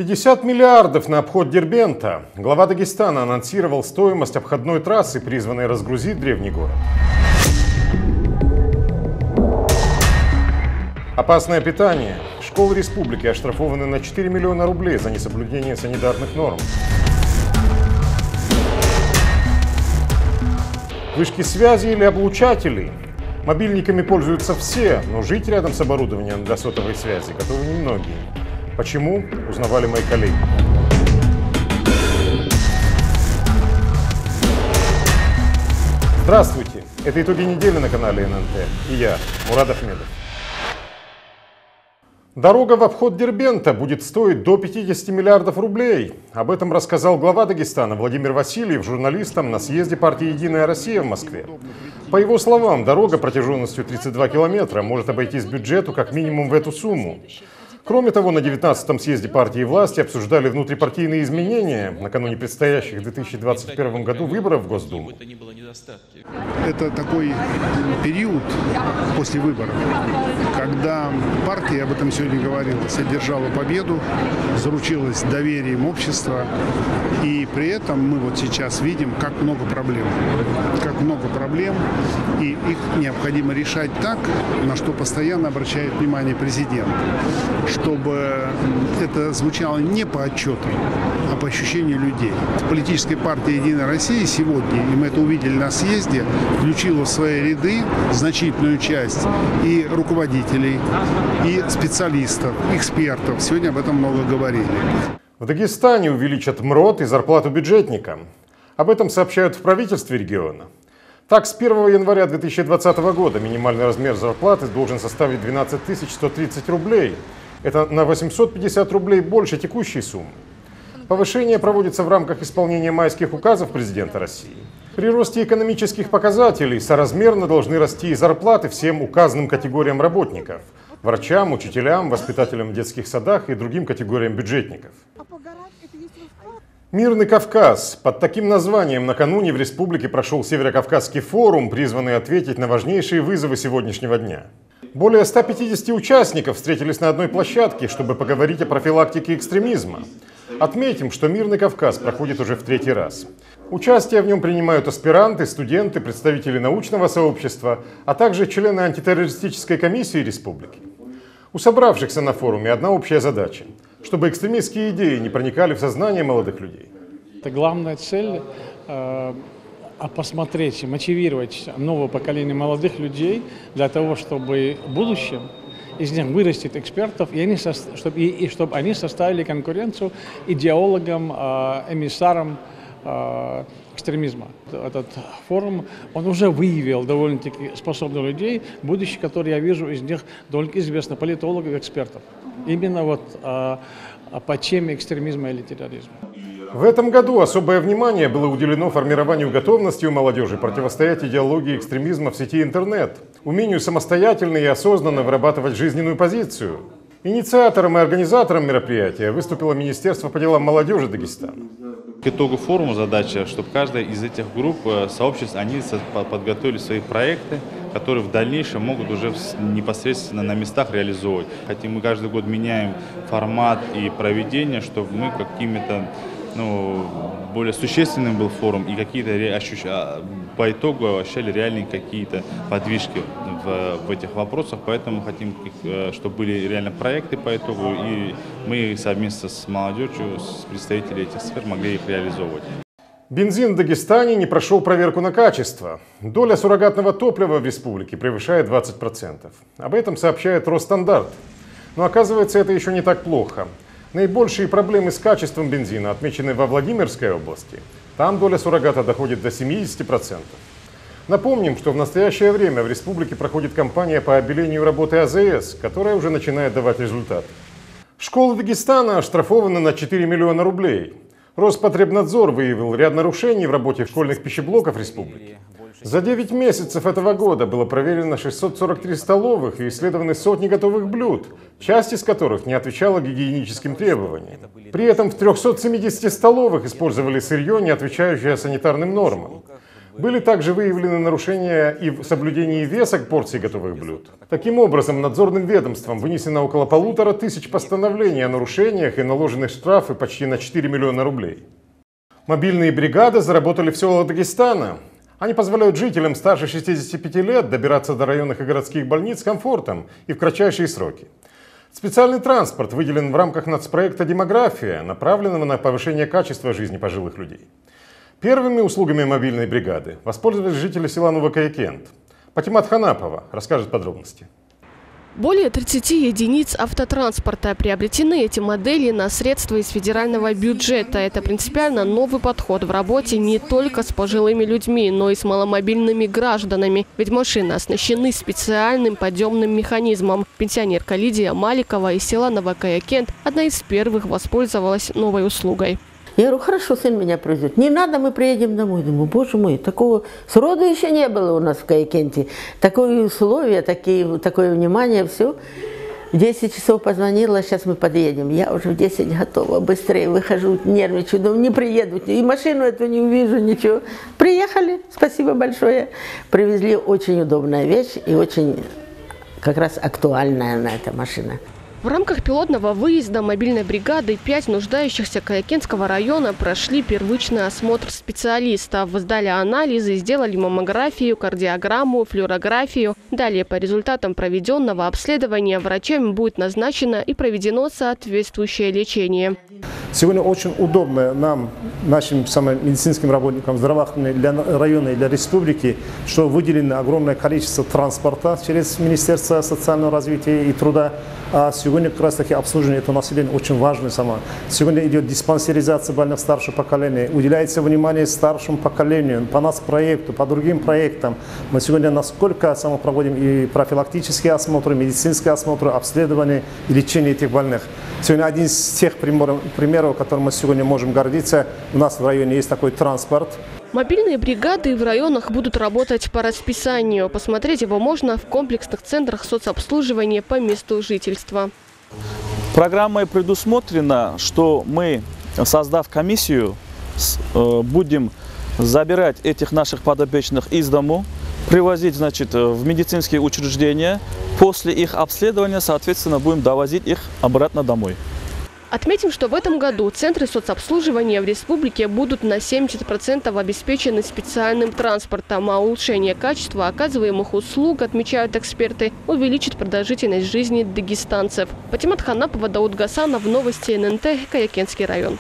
50 миллиардов на обход Дербента. Глава Дагестана анонсировал стоимость обходной трассы, призванной разгрузить древний город. Опасное питание. Школы республики оштрафованы на 4 миллиона рублей за несоблюдение санитарных норм. Вышки связи или облучатели. Мобильниками пользуются все, но жить рядом с оборудованием для сотовой связи готовы немногие. Почему? Узнавали мои коллеги. Здравствуйте! Это итоги недели на канале ННТ. И я, Мурад Ахмедов. Дорога в обход Дербента будет стоить до 50 миллиардов рублей. Об этом рассказал глава Дагестана Владимир Васильев журналистам на съезде партии «Единая Россия» в Москве. По его словам, дорога протяженностью 32 километра может обойтись бюджету как минимум в эту сумму. Кроме того, на 19-м съезде партии власти обсуждали внутрипартийные изменения накануне предстоящих в 2021 году выборов в Госдуму. Это такой период после выборов, когда партия, об этом сегодня говорилось, одержала победу, заручилась доверием общества, и при этом мы вот сейчас видим, как много проблем, и их необходимо решать так, на что постоянно обращает внимание президент, чтобы это звучало не по отчетам, а по ощущению людей. Политическая партия «Единая Россия» сегодня, и мы это увидели на съезде, включила в свои ряды значительную часть и руководителей, и специалистов, экспертов. Сегодня об этом много говорили. В Дагестане увеличат МРОТ и зарплату бюджетникам. Об этом сообщают в правительстве региона. Так, с 1 января 2020 года минимальный размер зарплаты должен составить 12 130 рублей. Это на 850 рублей больше текущей суммы. Повышение проводится в рамках исполнения майских указов президента России. При росте экономических показателей соразмерно должны расти и зарплаты всем указанным категориям работников – врачам, учителям, воспитателям в детских садах и другим категориям бюджетников. Мирный Кавказ. Под таким названием накануне в республике прошел Северокавказский форум, призванный ответить на важнейшие вызовы сегодняшнего дня. Более 150 участников встретились на одной площадке, чтобы поговорить о профилактике экстремизма. Отметим, что Мирный Кавказ проходит уже в 3-й раз. Участие в нем принимают аспиранты, студенты, представители научного сообщества, а также члены антитеррористической комиссии республики. У собравшихся на форуме одна общая задача – чтобы экстремистские идеи не проникали в сознание молодых людей. Это главная цель посмотреть, мотивировать новое поколение молодых людей для того, чтобы в будущем из них вырастет экспертов, и чтобы они составили конкуренцию идеологам, эмиссарам экстремизма. Этот форум, он уже выявил довольно-таки способных людей, будущее, которые я вижу из них довольно известных политологов и экспертов. Именно вот по теме экстремизма или терроризма. В этом году особое внимание было уделено формированию готовности у молодежи противостоять идеологии экстремизма в сети интернет, умению самостоятельно и осознанно вырабатывать жизненную позицию. Инициатором и организатором мероприятия выступило Министерство по делам молодежи Дагестана. К итогу форума задача, чтобы каждая из этих групп, сообществ, они подготовили свои проекты, которые в дальнейшем могут уже непосредственно на местах реализовывать. Хотя мы каждый год меняем формат и проведение, чтобы мы какими-то более существенным был форум и какие-то по итогу ощущали реальные какие-то подвижки в этих вопросах. Поэтому хотим, чтобы были реально проекты по итогу, и мы совместно с молодежью, с представителями этих сфер могли их реализовывать. Бензин в Дагестане не прошел проверку на качество. Доля суррогатного топлива в республике превышает 20%. Об этом сообщает Росстандартъ. Но оказывается, это еще не так плохо. Наибольшие проблемы с качеством бензина отмечены во Владимирской области. Там доля суррогата доходит до 70%. Напомним, что в настоящее время в республике проходит кампания по обелению работы АЗС, которая уже начинает давать результаты. Школы Дагестана оштрафованы на 4 миллиона рублей. Роспотребнадзор выявил ряд нарушений в работе школьных пищеблоков республики. За 9 месяцев этого года было проверено 643 столовых и исследованы сотни готовых блюд, часть из которых не отвечала гигиеническим требованиям. При этом в 370 столовых использовали сырье, не отвечающее санитарным нормам. Были также выявлены нарушения и в соблюдении веса порций готовых блюд. Таким образом, надзорным ведомством вынесено около 1500 постановлений о нарушениях и наложены штрафы почти на 4 миллиона рублей. Мобильные бригады заработали в селах Дагестана. Они позволяют жителям старше 65 лет добираться до районных и городских больниц с комфортом и в кратчайшие сроки. Специальный транспорт выделен в рамках нацпроекта «Демография», направленного на повышение качества жизни пожилых людей. Первыми услугами мобильной бригады воспользовались жители села Новокаякент. Патимат Ханапова расскажет подробности. Более 30 единиц автотранспорта. Приобретены эти модели на средства из федерального бюджета. Это принципиально новый подход в работе не только с пожилыми людьми, но и с маломобильными гражданами. Ведь машины оснащены специальным подъемным механизмом. Пенсионерка Лидия Маликова из села Новокаякент одна из первых воспользовалась новой услугой. Я говорю, хорошо, сын меня привезет. Не надо, мы приедем домой. Думаю, боже мой, такого сроду еще не было у нас в Каякенте. Такое условие, такое внимание, все. В 10 часов позвонила, сейчас мы подъедем. Я уже в 10 готова, быстрее выхожу, нервничаю, думаю, не приеду. И машину эту не увижу, ничего. Приехали, спасибо большое. Привезли, очень удобная вещь и очень как раз актуальная на эта машина. В рамках пилотного выезда мобильной бригады 5 нуждающихся Каякентского района прошли первичный осмотр специалистов. Сдали анализы, сделали маммографию, кардиограмму, флюорографию. Далее по результатам проведенного обследования врачами будет назначено и проведено соответствующее лечение. Сегодня очень удобно нам, нашим медицинским работникам здравоохранения для района и для республики, что выделено огромное количество транспорта через Министерство социального развития и труда. А сегодня как раз таки обслуживание этого населения очень важно само. Сегодня идет диспансеризация больных старшего поколения, уделяется внимание старшему поколению, по нас проекту, по другим проектам. Мы сегодня насколько проводим и профилактические осмотры, медицинские осмотры, обследования и лечение этих больных. Сегодня один из тех примеров, которым мы сегодня можем гордиться, у нас в районе есть такой транспорт. Мобильные бригады в районах будут работать по расписанию. Посмотреть его можно в комплексных центрах соцобслуживания по месту жительства. Программой предусмотрено, что мы, создав комиссию, будем забирать этих наших подопечных из дому, привозить, в медицинские учреждения. После их обследования, соответственно, будем довозить их обратно домой. Отметим, что в этом году центры соцобслуживания в республике будут на 70% обеспечены специальным транспортом, а улучшение качества оказываемых услуг, отмечают эксперты, увеличит продолжительность жизни дагестанцев. Патимат Ханапова, Дауд Гасанов, новости ННТ, Каякентский район.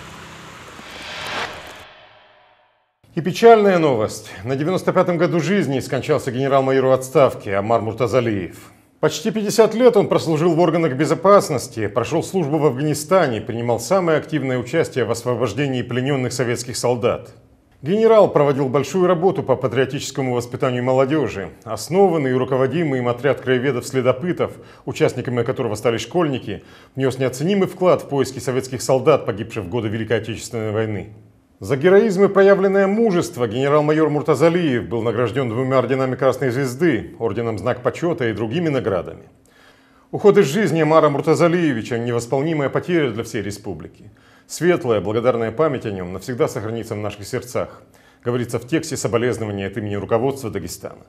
И печальная новость. На 95-м году жизни скончался генерал-майор в отставке Амар Муртазалиев. Почти 50 лет он прослужил в органах безопасности, прошел службу в Афганистане, принимал самое активное участие в освобождении плененных советских солдат. Генерал проводил большую работу по патриотическому воспитанию молодежи. Основанный и руководимый им отряд краеведов-следопытов, участниками которого стали школьники, внес неоценимый вклад в поиски советских солдат, погибших в годы Великой Отечественной войны. За героизм и проявленное мужество генерал-майор Муртазалиев был награжден 2 орденами Красной Звезды, орденом Знак Почета и другими наградами. Уход из жизни Амара Муртазалиевича – невосполнимая потеря для всей республики. Светлая, благодарная память о нем навсегда сохранится в наших сердцах, говорится в тексте соболезнования от имени руководства Дагестана.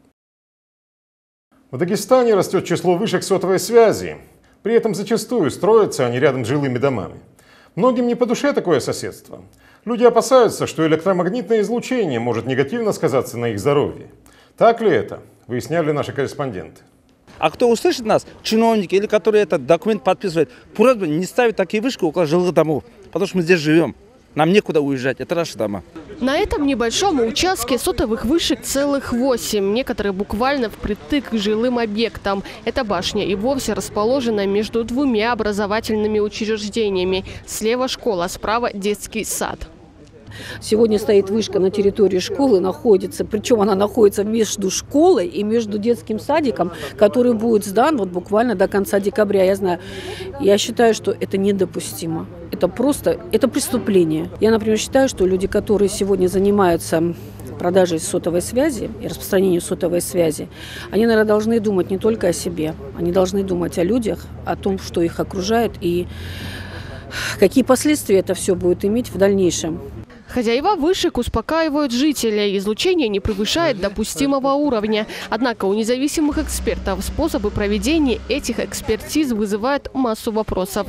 В Дагестане растет число вышек сотовой связи. При этом зачастую строятся они рядом с жилыми домами. Многим не по душе такое соседство. Люди опасаются, что электромагнитное излучение может негативно сказаться на их здоровье. Так ли это? Выясняли наши корреспонденты. А кто услышит нас, чиновники или которые этот документ подписывают, просьба не ставить такие вышки около жилых домов, потому что мы здесь живем. Нам некуда уезжать, это наши дома. На этом небольшом участке сотовых вышек целых 8. Некоторые буквально впритык к жилым объектам. Эта башня и вовсе расположена между 2 образовательными учреждениями. Слева школа, справа детский сад. Сегодня стоит вышка на территории школы, причем она находится между школой и между детским садиком, который будет сдан буквально до конца декабря. Я считаю, что это недопустимо. Это преступление. Я, например, считаю, что люди, которые сегодня занимаются продажей сотовой связи и распространением сотовой связи, они, наверное, должны думать не только о себе, они должны думать о людях, о том, что их окружает и какие последствия это все будет иметь в дальнейшем. Хозяева вышек успокаивают жителей. Излучение не превышает допустимого уровня. Однако у независимых экспертов способы проведения этих экспертиз вызывают массу вопросов.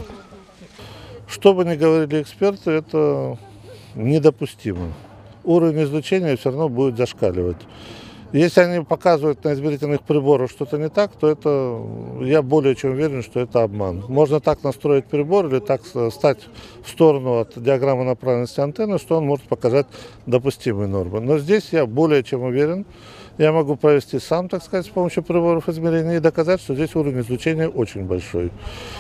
Что бы ни говорили эксперты, это недопустимо. Уровень излучения все равно будет зашкаливать. Если они показывают на измерительных приборах что-то не так, то это, я более чем уверен, что это обман. Можно так настроить прибор или так стать в сторону от диаграммы направленности антенны, что он может показать допустимые нормы. Но здесь я более чем уверен, я могу провести сам, так сказать, с помощью приборов измерения и доказать, что здесь уровень излучения очень большой.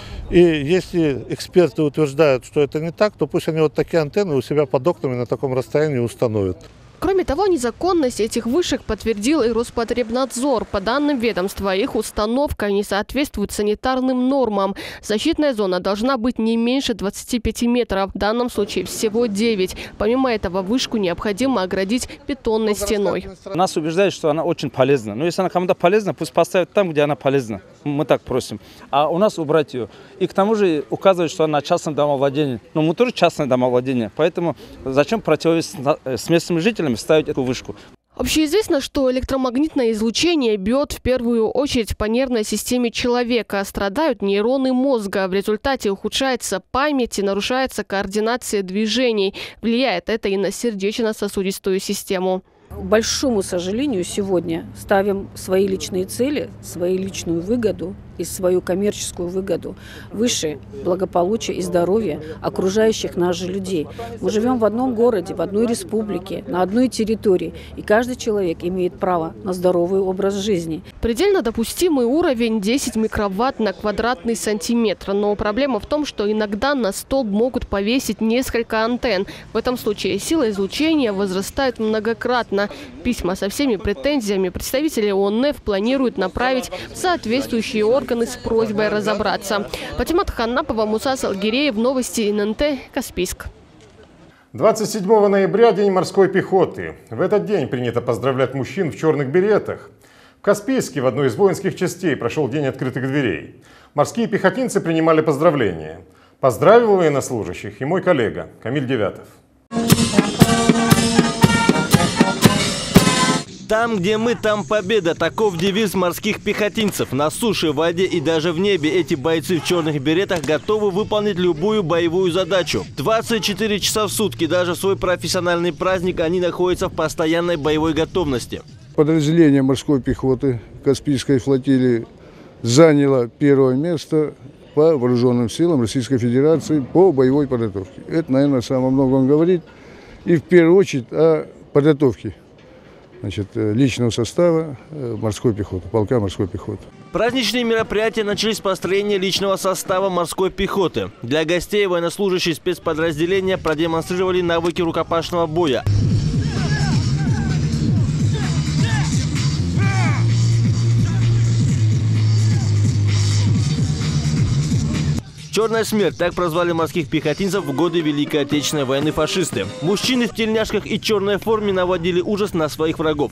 И если эксперты утверждают, что это не так, то пусть они вот такие антенны у себя под окнами на таком расстоянии установят. Кроме того, незаконность этих вышек подтвердил и Роспотребнадзор. По данным ведомства, их установка не соответствует санитарным нормам. Защитная зона должна быть не меньше 25 метров, в данном случае всего 9. Помимо этого, вышку необходимо оградить бетонной стеной. Нас убеждают, что она очень полезна. Но если она кому-то полезна, пусть поставят там, где она полезна. Мы так просим. А у нас убрать ее. И к тому же указывают, что она частное домовладение. Но мы тоже частное домовладение. Поэтому зачем противовес с местными жителями ставить эту вышку? Общеизвестно, что электромагнитное излучение бьет в первую очередь по нервной системе человека. Страдают нейроны мозга. В результате ухудшается память и нарушается координация движений. Влияет это и на сердечно-сосудистую систему. К большому сожалению, сегодня ставим свои личные цели, свою личную выгоду и свою коммерческую выгоду выше благополучия и здоровья окружающих нас же людей. Мы живем в одном городе, в одной республике, на одной территории, и каждый человек имеет право на здоровый образ жизни. Предельно допустимый уровень 10 микроватт на квадратный сантиметр. Но проблема в том, что иногда на столб могут повесить несколько антенн. В этом случае сила излучения возрастает многократно. Письма со всеми претензиями представители ОНФ планируют направить в соответствующие органы с просьбой разобраться. Патимат Ханнапова, Муса Салгиреев, новости ННТ, Каспийск. 27 ноября – День морской пехоты. В этот день принято поздравлять мужчин в черных беретах. В Каспийске в одной из воинских частей прошел День открытых дверей. Морские пехотинцы принимали поздравления. Поздравил военнослужащих и мой коллега Камиль Девятов. Там, где мы, там победа. Таков девиз морских пехотинцев. На суше, в воде и даже в небе эти бойцы в черных беретах готовы выполнить любую боевую задачу. 24 часа в сутки, даже в свой профессиональный праздник, они находятся в постоянной боевой готовности. Подразделение морской пехоты Каспийской флотилии заняло первое место по вооруженным силам Российской Федерации по боевой подготовке. Это, наверное, самое многое говорит. И в первую очередь о подготовке личного состава морской пехоты, полка морской пехоты. Праздничные мероприятия начались с построения личного состава морской пехоты. Для гостей военнослужащие спецподразделения продемонстрировали навыки рукопашного боя. «Черная смерть» – так прозвали морских пехотинцев в годы Великой Отечественной войны фашисты. Мужчины в тельняшках и черной форме наводили ужас на своих врагов.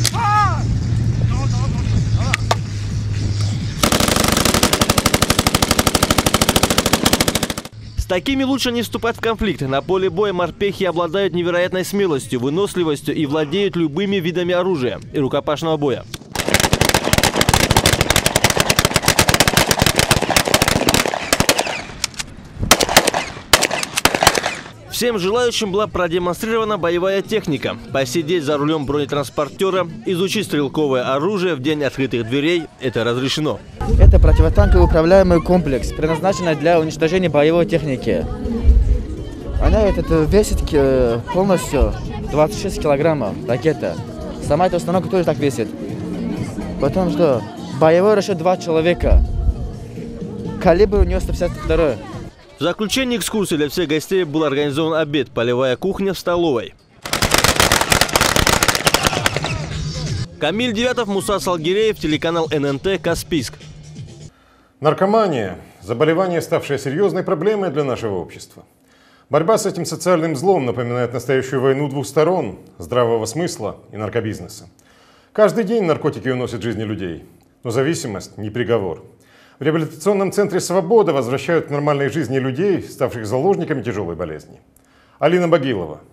С такими лучше не вступать в конфликт. На поле боя морпехи обладают невероятной смелостью, выносливостью и владеют любыми видами оружия и рукопашного боя. Всем желающим была продемонстрирована боевая техника. Посидеть за рулем бронетранспортера, изучить стрелковое оружие в день открытых дверей – это разрешено. Это противотанковый управляемый комплекс, предназначенный для уничтожения боевой техники. Она весит полностью 26 килограммов, ракета. Сама эта установка тоже так весит. Потому что боевой расчет 2 человека. Калибр у нее 152. В заключение экскурсии для всех гостей был организован обед, полевая кухня в столовой. Камиль Девятов, Муса Салгиреев, телеканал ННТ, Каспийск. Наркомания – заболевание, ставшее серьезной проблемой для нашего общества. Борьба с этим социальным злом напоминает настоящую войну двух сторон – здравого смысла и наркобизнеса. Каждый день наркотики уносят жизни людей, но зависимость – не приговор. В реабилитационном центре «Свобода» возвращают к нормальной жизни людей, ставших заложниками тяжелой болезни. Алина Багилова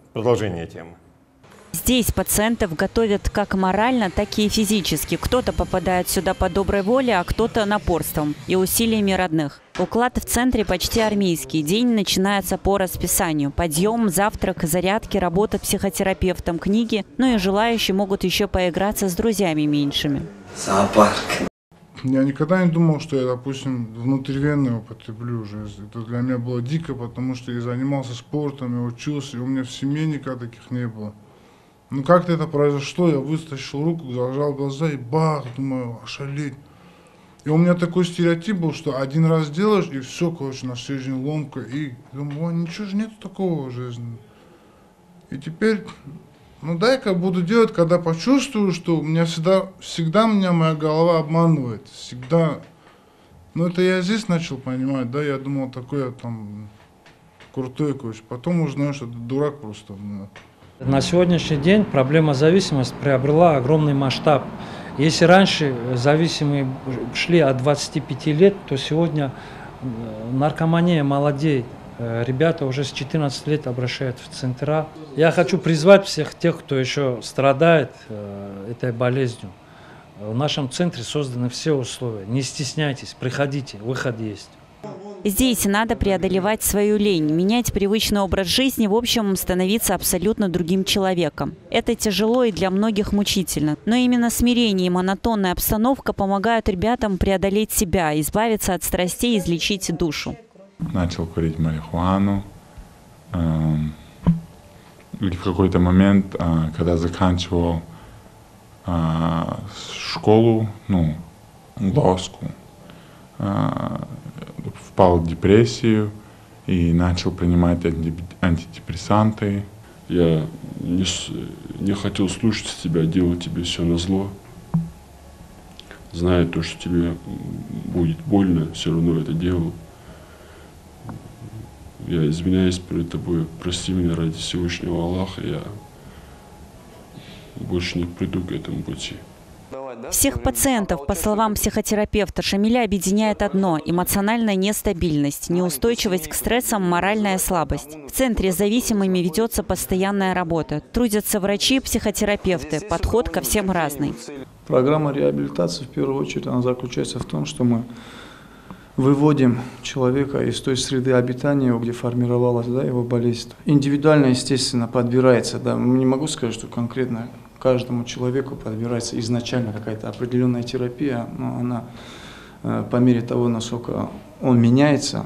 Продолжение темы. Здесь пациентов готовят как морально, так и физически. Кто-то попадает сюда по доброй воле, а кто-то напорством и усилиями родных. Уклад в центре почти армейский. День начинается по расписанию. Подъем, завтрак, зарядки, работа психотерапевтом, книги. Ну и желающие могут еще поиграться с друзьями меньшими. Зоопарк. Я никогда не думал, что я, допустим, внутривенно употреблю уже. Это для меня было дико, потому что я занимался спортом, я учился, и у меня в семье никогда таких не было. Ну как-то это произошло, я вытащил руку, зажал глаза и бах, думаю, ошалеть. И у меня такой стереотип был, что один раз делаешь, и все, короче, на всю жизнь ломка. И думаю, ой, ничего же нету такого в жизни. И теперь, ну дай-ка буду делать, когда почувствую, что у меня всегда меня моя голова обманывает. Всегда. Ну это я здесь начал понимать, да, я думал, такой я там крутой, короче. Потом узнаю, что это дурак просто. На сегодняшний день проблема зависимости приобрела огромный масштаб. Если раньше зависимые шли от 25 лет, то сегодня наркомания молодеет. Ребята уже с 14 лет обращаются в центра. Я хочу призвать всех тех, кто еще страдает этой болезнью. В нашем центре созданы все условия. Не стесняйтесь, приходите, выход есть. Здесь надо преодолевать свою лень, менять привычный образ жизни, в общем, становиться абсолютно другим человеком. Это тяжело и для многих мучительно. Но именно смирение и монотонная обстановка помогают ребятам преодолеть себя, избавиться от страстей, излечить душу. Начал курить марихуану. И в какой-то момент, когда заканчивал школу, Ловскую, впал в депрессию и начал принимать антидепрессанты. Я не хотел слушать тебя, делать тебе все назло. Зная то, что тебе будет больно, все равно это делал. Я извиняюсь перед тобой, прости меня ради Всевышнего Аллаха, я больше не приду к этому пути. Всех пациентов, по словам психотерапевта Шамиля, объединяет одно – эмоциональная нестабильность, неустойчивость к стрессам, моральная слабость. В центре с зависимыми ведется постоянная работа. Трудятся врачи, психотерапевты. Подход ко всем разный. Программа реабилитации, в первую очередь, она заключается в том, что мы выводим человека из той среды обитания, где формировалась его болезнь. Индивидуально, естественно, подбирается. Не могу сказать, что конкретно каждому человеку подбирается изначально какая-то определенная терапия, но она по мере того, насколько он меняется,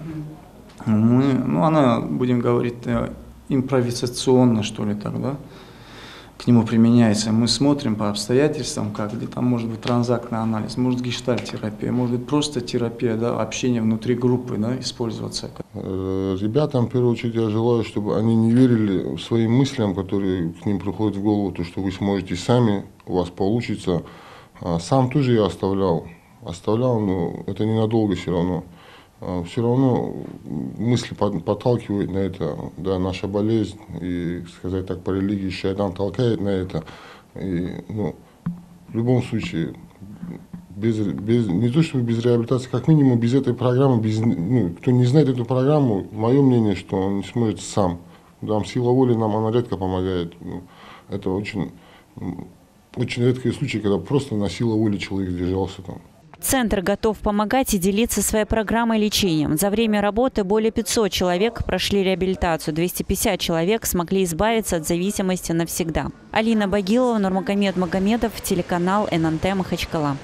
она, будем говорить, импровизационно, что ли, так, да, к нему применяется. Мы смотрим по обстоятельствам, где там может быть транзактный анализ, может гештальт-терапия, может быть просто терапия, да, общение внутри группы, да, использоваться. Ребятам, в первую очередь, я желаю, чтобы они не верили своим мыслям, которые к ним приходят в голову, то, что вы сможете сами, у вас получится. Сам тоже я оставлял, но это ненадолго все равно. Все равно мысли подталкивают на это, да, наша болезнь, и, сказать так, по религии шайтан толкает на это. И, в любом случае, не то чтобы без реабилитации, как минимум без этой программы, кто не знает эту программу, мое мнение, что он не сможет сам. Там сила воли нам, она редко помогает. Это очень редкие случаи, когда просто на силу воли человек держался там. Центр готов помогать и делиться своей программой лечения. За время работы более 500 человек прошли реабилитацию, 250 человек смогли избавиться от зависимости навсегда. Алина Багилова, Нурмагомед Магомедов, телеканал ННТ Махачкала.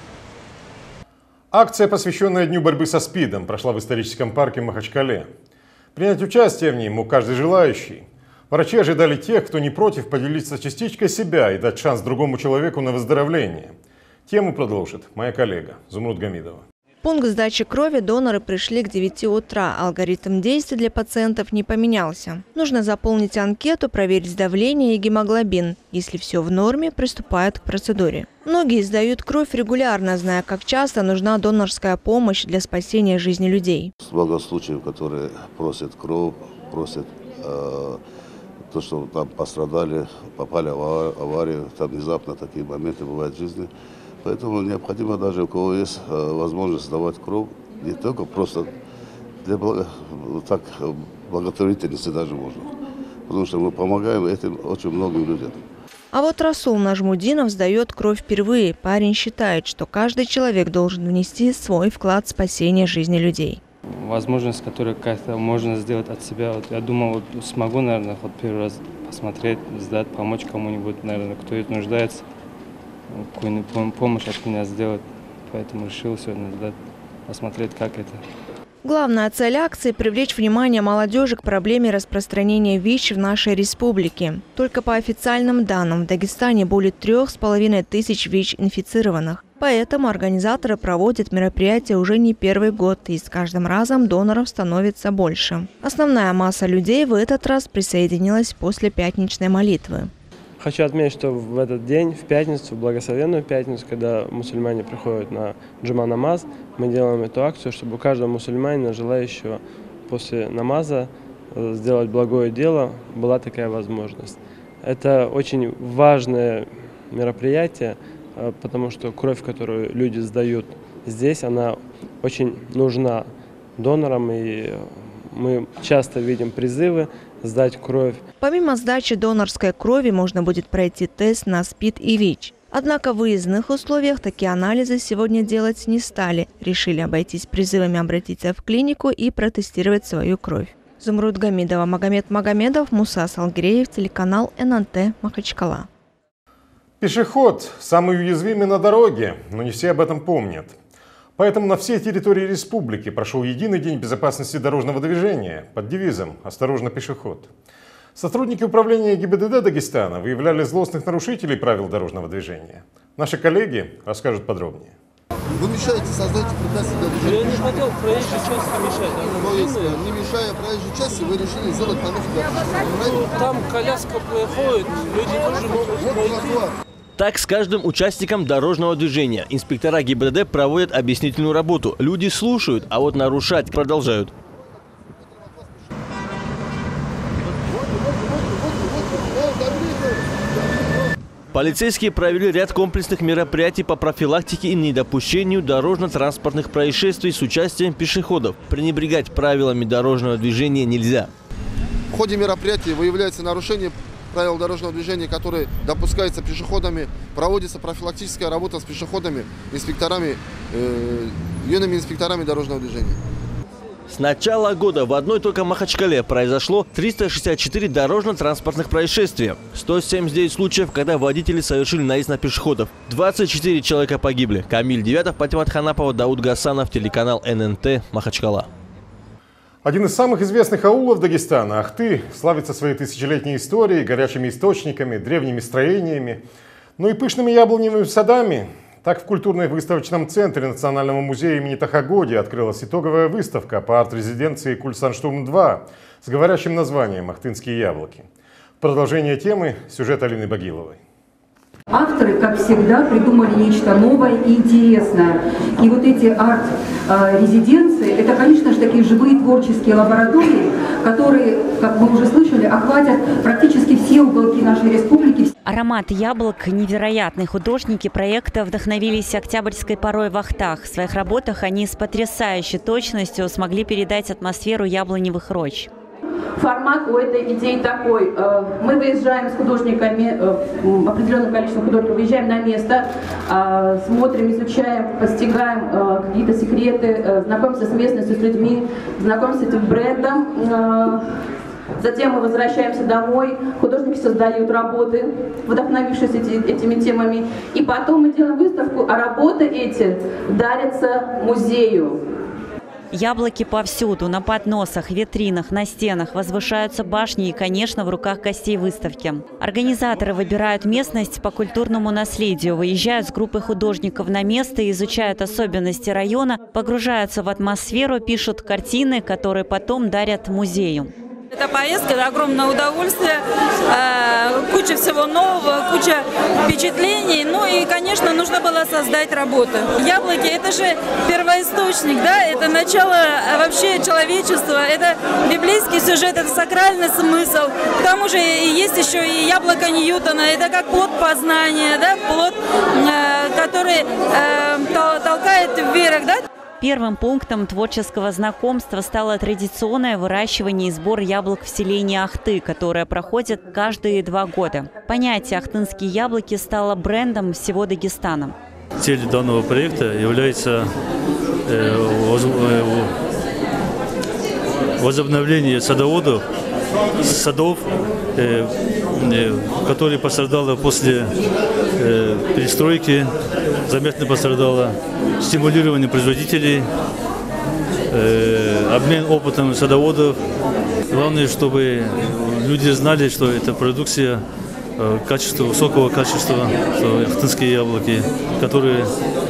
Акция, посвященная Дню борьбы со СПИДом, прошла в историческом парке в Махачкале. Принять участие в ней мог каждый желающий. Врачи ожидали тех, кто не против поделиться частичкой себя и дать шанс другому человеку на выздоровление. Тему продолжит моя коллега Зумруд Гамидова. Пункт сдачи крови доноры пришли к 9 утра. Алгоритм действий для пациентов не поменялся. Нужно заполнить анкету, проверить давление и гемоглобин. Если все в норме, приступают к процедуре. Многие сдают кровь регулярно, зная, как часто нужна донорская помощь для спасения жизни людей. Много случаев, которые просят кровь, просят то, что там пострадали, попали в аварию. Там внезапно такие моменты бывают в жизни. Поэтому необходимо даже, у кого есть возможность сдавать кровь, не только просто для благотворительности даже можно. потому что мы помогаем этим очень многим людям. А вот Расул Нажмудинов сдает кровь впервые. Парень считает, что каждый человек должен внести свой вклад в спасение жизни людей. Возможность, которую как-то можно сделать от себя. Вот я думал, вот смогу, наверное, вот первый раз посмотреть, сдать, помочь кому-нибудь, наверное, кто нуждается, какую-нибудь помощь от меня сделать. Поэтому решил сегодня сдать, посмотреть, как это. Главная цель акции – привлечь внимание молодежи к проблеме распространения ВИЧ в нашей республике. Только по официальным данным в Дагестане более 3500 ВИЧ-инфицированных. Поэтому организаторы проводят мероприятия уже не первый год, и с каждым разом доноров становится больше. Основная масса людей в этот раз присоединилась после пятничной молитвы. Хочу отметить, что в этот день, в пятницу, в благословенную пятницу, когда мусульмане приходят на джума намаз, мы делаем эту акцию, чтобы у каждого мусульманина, желающего после намаза сделать благое дело, была такая возможность. Это очень важное мероприятие, потому что кровь, которую люди сдают здесь, она очень нужна донорам, и мы часто видим призывы сдать кровь. Помимо сдачи донорской крови можно будет пройти тест на СПИД и ВИЧ. Однако в выездных условиях такие анализы сегодня делать не стали. Решили обойтись призывами обратиться в клинику и протестировать свою кровь. Зумруд Гамидова, Магомед Магомедов, Муса Салгиреев, телеканал ННТ, Махачкала. Пешеход самый уязвимый на дороге, но не все об этом помнят. Поэтому на всей территории республики прошел единый день безопасности дорожного движения под девизом «Осторожно, пешеход». Сотрудники управления ГИБДД Дагестана выявляли злостных нарушителей правил дорожного движения. Наши коллеги расскажут подробнее. Вы мешаете создать препятствия для движения. Я не хотел проезжей части мешать. То есть, не мешая проезжей части, вы решили сделать помеху для движения. Там коляска проходит, люди тоже могут. Так с каждым участником дорожного движения инспектора ГИБДД проводят объяснительную работу. Люди слушают, а вот нарушать продолжают. Полицейские провели ряд комплексных мероприятий по профилактике и недопущению дорожно-транспортных происшествий с участием пешеходов. Пренебрегать правилами дорожного движения нельзя. В ходе мероприятий выявляется нарушение правил дорожного движения, которые допускаются пешеходами, проводится профилактическая работа с пешеходами, инспекторами, юными инспекторами дорожного движения. С начала года в одной только Махачкале произошло 364 дорожно-транспортных происшествия. 179 случаев, когда водители совершили наезд на пешеходов. 24 человека погибли. Камиль Девятов, Патимат Ханапова, Дауд Гасанов, телеканал ННТ, Махачкала. Один из самых известных аулов Дагестана, Ахты, славится своей тысячелетней историей, горячими источниками, древними строениями, но и пышными яблоневыми садами. Так в культурно-выставочном центре Национального музея имени Тахагоди открылась итоговая выставка по арт-резиденции Кульсанштурм-2 с говорящим названием «Ахтынские яблоки». В продолжение темы сюжет Алины Багиловой. Авторы, как всегда, придумали нечто новое и интересное. И вот эти арт-резиденции, это, конечно же, такие живые творческие лаборатории, которые, как мы уже слышали, охватят практически все уголки нашей республики. Аромат яблок, невероятные художники проекта вдохновились октябрьской порой в Ахтах. В своих работах они с потрясающей точностью смогли передать атмосферу яблоневых роч. Формат у этой идеи такой. Мы выезжаем с художниками, определенным количеством художников, выезжаем на место, смотрим, изучаем, постигаем какие-то секреты, знакомимся с местностью, с людьми, знакомимся с этим брендом. Затем мы возвращаемся домой, художники создают работы, вдохновившись этими темами. И потом мы делаем выставку, а работы эти дарятся музею. Яблоки повсюду, на подносах, витринах, на стенах, возвышаются башни и, конечно, в руках гостей выставки. Организаторы выбирают местность по культурному наследию, выезжают с группой художников на место, изучают особенности района, погружаются в атмосферу, пишут картины, которые потом дарят музею. Эта поездка – это огромное удовольствие, куча всего нового, куча впечатлений. Ну и, конечно, нужно было создать работу. Яблоки – это же первоисточник, да? Это начало вообще человечества, это библейский сюжет, это сакральный смысл. К тому же есть еще и яблоко Ньютона, это как плод познания, да? Плод, который толкает вверх, да? Первым пунктом творческого знакомства стало традиционное выращивание и сбор яблок в селении Ахты, которое проходит каждые 2 года. Понятие «ахтынские яблоки» стало брендом всего Дагестана. Целью данного проекта является возобновление садов, которые пострадали после перестройки, заметно пострадало, стимулирование производителей, обмен опытом садоводов. Главное, чтобы люди знали, что это продукция качества, высокого качества, ахтынские яблоки, которые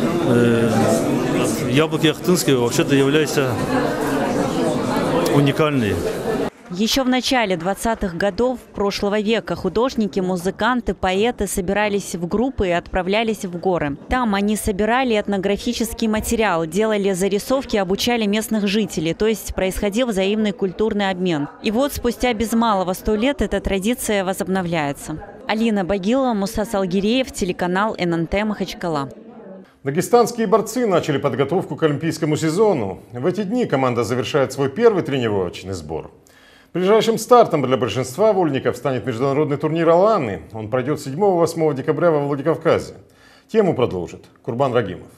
яблоки ахтынские вообще-то являются уникальные. Еще в начале 20-х годов прошлого века художники, музыканты, поэты собирались в группы и отправлялись в горы. Там они собирали этнографический материал, делали зарисовки, обучали местных жителей, то есть происходил взаимный культурный обмен. И вот спустя без малого 100 лет эта традиция возобновляется. Алина Багилова, Муса Салгиреев, телеканал ННТ Махачкала. Дагестанские борцы начали подготовку к олимпийскому сезону. В эти дни команда завершает свой первый тренировочный сбор. Ближайшим стартом для большинства вольников станет международный турнир «Аланы». Он пройдет 7-8 декабря во Владикавказе. Тему продолжит Курбан Рагимов.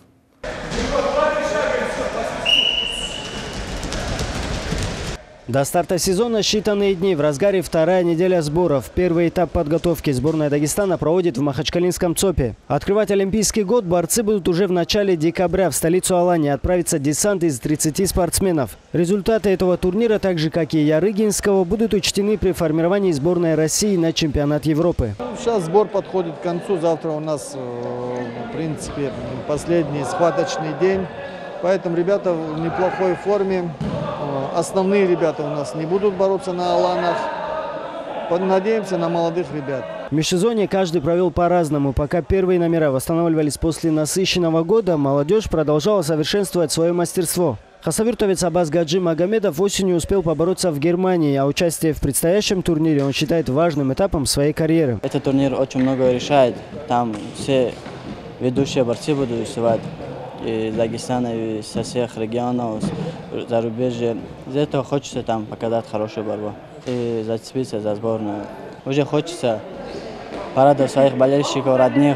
До старта сезона считанные дни. В разгаре 2-я неделя сборов. Первый этап подготовки сборная Дагестана проводит в Махачкалинском ЦОПе. Открывать олимпийский год борцы будут уже в начале декабря. В столицу Алани отправится десант из 30 спортсменов. Результаты этого турнира, так же как и Ярыгинского, будут учтены при формировании сборной России на чемпионат Европы. Сейчас сбор подходит к концу. Завтра у нас, в принципе, последний схваточный день. Поэтому ребята в неплохой форме. Основные ребята у нас не будут бороться на Аланах. Надеемся на молодых ребят. В межсезонье каждый провел по-разному. Пока первые номера восстанавливались после насыщенного года, молодежь продолжала совершенствовать свое мастерство. Хасавюртовец Аббас Гаджи Магомедов осенью успел побороться в Германии, а участие в предстоящем турнире он считает важным этапом своей карьеры. Этот турнир очень много решает. Там все ведущие борцы будут выступать. Из Дагестана, и со всех регионов, зарубежья. Из-за этого хочется там показать хорошую борьбу и зацепиться за сборную. Уже хочется порадовать своих болельщиков, родных.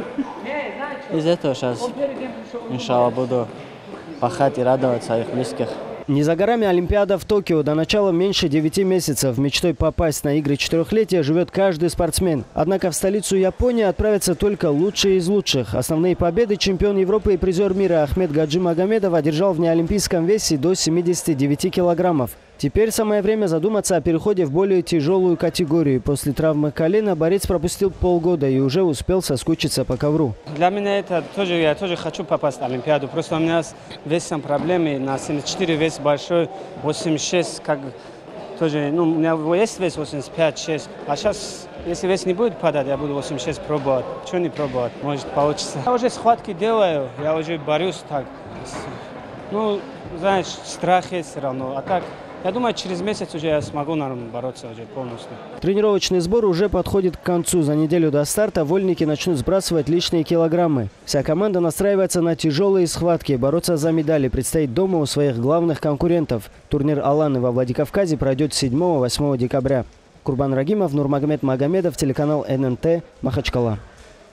Из-за этого сейчас, иншаллах, буду пахать и радовать своих близких. Не за горами Олимпиада в Токио. До начала меньше 9 месяцев. Мечтой попасть на игры 4-летия живет каждый спортсмен. Однако в столицу Японии отправятся только лучшие из лучших. Основные победы чемпион Европы и призер мира Ахмед Гаджи Магомедов одержал в неолимпийском весе до 79 килограммов. Теперь самое время задуматься о переходе в более тяжелую категорию. После травмы колена борец пропустил полгода и уже успел соскучиться по ковру. Для меня это тоже, я тоже хочу попасть на Олимпиаду. Просто у меня с весом проблемы. На 74 вес большой, 86, как тоже, ну, у меня есть вес 85-6. А сейчас, если вес не будет падать, я буду 86 пробовать. Чего не пробовать? Может получится. Я уже схватки делаю, я уже борюсь так. Ну, знаешь, страх есть все равно. А так, я думаю, через месяц уже я смогу, наверное, бороться уже полностью. Тренировочный сбор уже подходит к концу. За неделю до старта вольники начнут сбрасывать лишние килограммы. Вся команда настраивается на тяжелые схватки. Бороться за медали предстоит дома у своих главных конкурентов. Турнир «Аланы» во Владикавказе пройдет 7-8 декабря. Курбан Рагимов, Нурмагомед Магомедов, телеканал ННТ, Махачкала.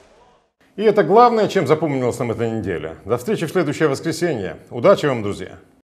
И это главное, чем запомнилась нам эта неделя. До встречи в следующее воскресенье. Удачи вам, друзья!